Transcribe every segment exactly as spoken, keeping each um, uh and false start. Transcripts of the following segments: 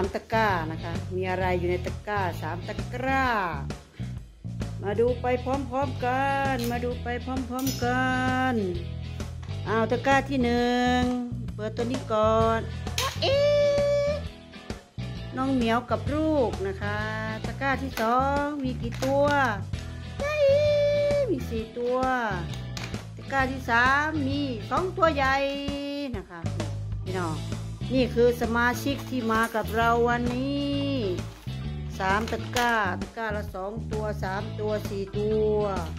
ามตะกร้านะคะมีอะไรอยู่ในตะกร้าสามตะกร้ามาดูไปพร้อมๆกันมาดูไปพร้อมๆกันเอาตะกร้าที่หนึ่งเปิดตัวนี้ก่อนเอ๊ะน้องเหมียวกับลูกนะคะตะกร้าที่สองมีกี่ตัวมีสี่ตัวตะกร้าที่สามมีสองตัวใหญ่นะคะพี่น้องนี่คือสมาชิกที่มากับเราวันนี้สามตะกร้าตะกร้าละสองตัวสามตัวสี่ตัว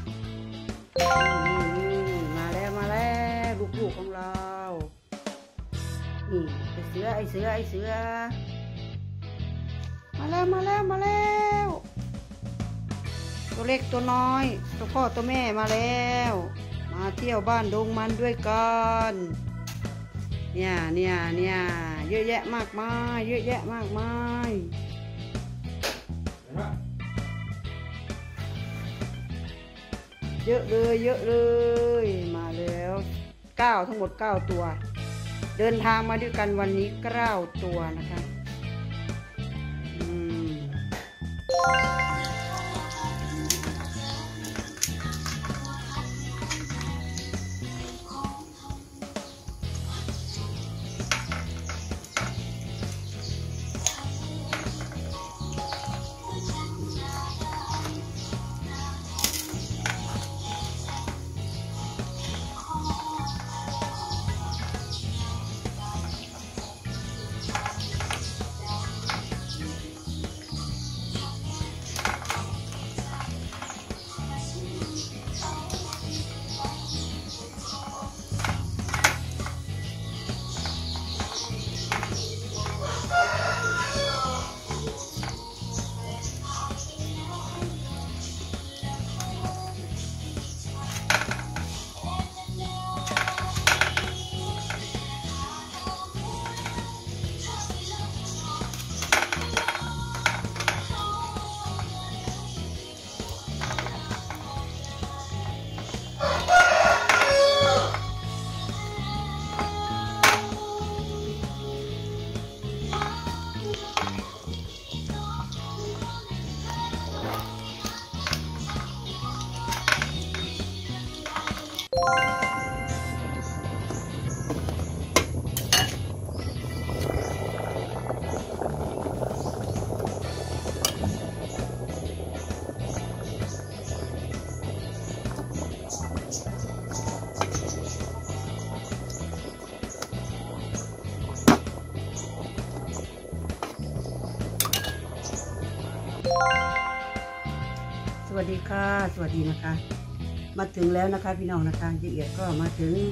มาแล้วมาแล้วลูกๆของเรานี่ไอเสือไอเสือไอเสือมาแล้วมาแล้วมาแล้วตัวเล็กตัวน้อยตัวพ่อตัวแม่มาแล้วมาเที่ยวบ้านดงมันด้วยกันเนี่ยเนี่ยเนี่ยเยอะแยะมากมายเยอะแยะมากมายเยอะเลยเยอะเลยมาแล้วเก้าทั้งหมดเก้าตัวเดินทางมาด้วยกันวันนี้เก้าตัวนะคะอืมสวัสดีค่ะสวัสดีนะคะมาถึงแล้วนะคะพี่น้องนะคะละเอียดก็มาถึง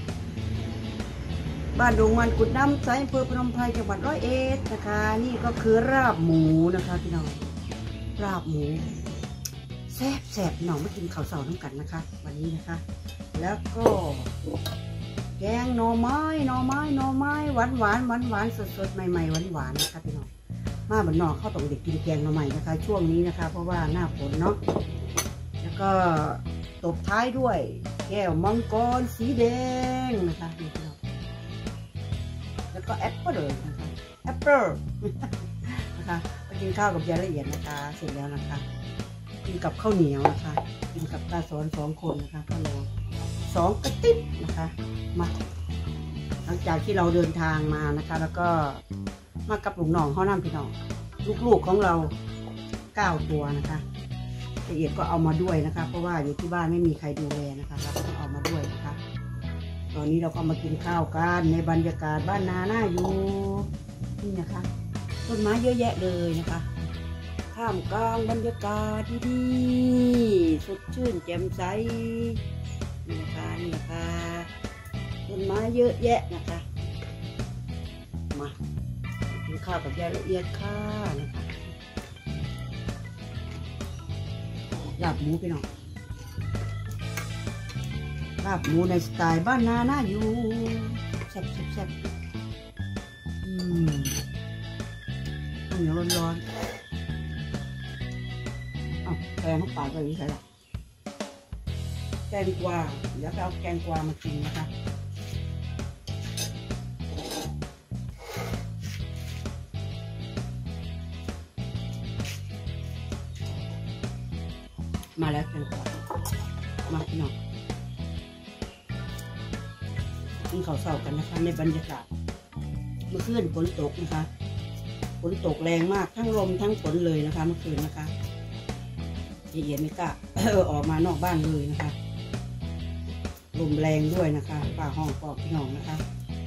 บ้านดงมันกุดน้ำใสอำเภอพนมไพรจังหวัดร้อยเอ็ดนะคะนี่ก็คือราบหมูนะคะพี่น้องราบหมูแซ่บแซ่บพี่น้องมากินข้าวเสาน้ำกันนะคะวันนี้นะคะแล้วก็แกงหน่อไม้หน่อไม้หน่อไม้หวานหวานหวานหวานสดสดใหม่ใหม่หวานหวานนะคะพี่น้องมาบ้านนอกเข้าต้องเด็กกินแกงหน่อไม้นะคะช่วงนี้นะคะเพราะว่าหน้าฝนเนาะแล้วก็ตบท้ายด้วยแก้วมังกรสีแดงนะคะนี่พี่น้องแล้วก็แอปเปิ้ลเลยนะคะแอปเปิ้ลนะคะไปกินข้าวกับยายละเอียดนะคะเสร็จแล้วนะคะกินกับข้าวเหนียวนะคะกินกับตาสอนสองคนนะคะข้าวเหนียวสองกระติบนะคะมาหลังจากที่เราเดินทางมานะคะแล้วก็มากับลุงน้องเขานำพี่น้องลูกๆของเราเก้าตัวนะคะละเอียดก็เอามาด้วยนะคะเพราะว่าอยู่ที่บ้านไม่มีใครดูแลนะคะเราก็ต้องเอามาด้วยนะคะตอนนี้เราก็มากินข้าวกันในบรรยากาศบ้านนาหน้าอยู่นี่นะคะต้นไม้เยอะแยะเลยนะคะท่ามกลางบรรยากาศดีๆสดชื่นแจ่มใสนี่นะคะนี่นะคะต้นไม้เยอะแยะนะคะมากินข้าวกับยายละเอียดค่ะนะคะลาบหมูพี่น้องลาบหมูในสไตล์บ้านนาหน้าอยู่แซ่บแซ่บแซ่บอืมเหนียวร้อนๆเอาแกงเข้าปากไปอีกแล้วแกงกวาเดี๋ยวเอาแกงกวามากินนะคะมาแล้วจังมาพี่น้องกินข้าวเช้ากันนะคะในบรรยากาศเมื่อคืนฝนตกนะคะฝนตกแรงมากทั้งลมทั้งฝนเลยนะคะเมื่อคืนนะคะเอียดไม่กล้าออกมานอกบ้านเลยนะคะลมแรงด้วยนะคะป่าห้องปอกพี่น้องนะคะ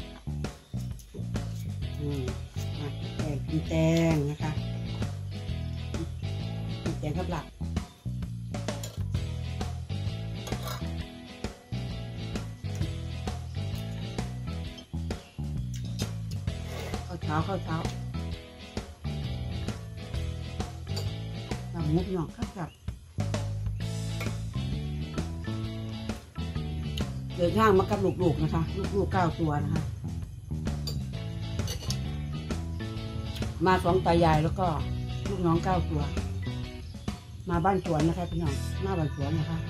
อืมแตงกินแตงนะคะกินแตงกับหลักข้าวเช้าข้าวเช้าหมูพี่น้องครับครับเดินทางมากับลูกๆนะคะลูกๆเก้าตัวนะคะมาสองตายายแล้วก็ลูกน้องเก้าตัวมาบ้านสวนนะคะพี่น้องมาบ้านสวนนะคะ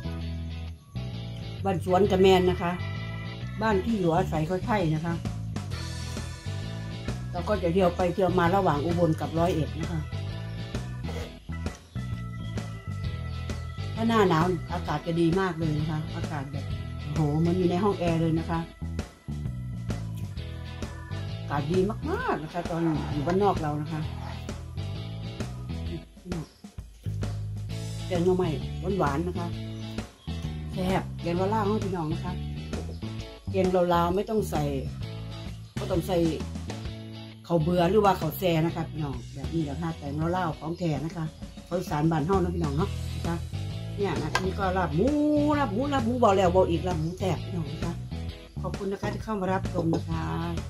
บ้านสวนกระแมนนะคะบ้านที่อยู่อาศัยค่อยๆนะคะแล้วก็จะเที่ยวไปเที่ยวมาระหว่างอุบลกับร้อยเอ็ดนะคะถ้าหน้าหนาวอากาศจะดีมากเลยนะคะอากาศแบบโหมันอยู่ในห้องแอร์เลยนะคะอากาศดีมากๆนะคะตอนอยู่บ้านนอกเรานะคะแกงหน่อไม้หวานๆนะคะแซ่บแกงล่าๆของพี่น้องนะคะแกงลาวๆไม่ต้องใส่ก็ต้องใส่ข้าวเบื่อหรือว่าข้าวแซ่นะคะพี่น้องแบบนี้แหละค่ะแกงล่าๆของแท้นะคะเขาอีสานบ้านเฮานะพี่น้องเนาะนะคะเนี่ยนะนี่ก็ลาบหมูลาบหมูลาบหมูบอกแล้วบอกอีกลาบหมูแซ่บพี่น้องนะคะขอบคุณนะคะที่เข้ามารับชมนะคะ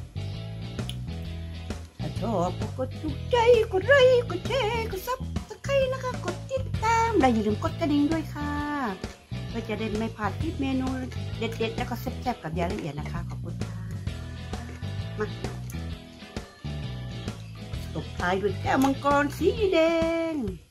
ถ้าชอบกดถูกใจกดไลค์กดแชร์กดซับสไครต์นะคะกดติดตามและอย่าลืมกดกระดิ่งด้วยค่ะเพื่อจะได้ไม่พลาดคลิปเมนูเด็ดๆแล้วก็แซ่บๆกับยาละเอียดนะคะขอบคุณค่ะมาตบท้ายด้วยแก้วมังกรสีแดง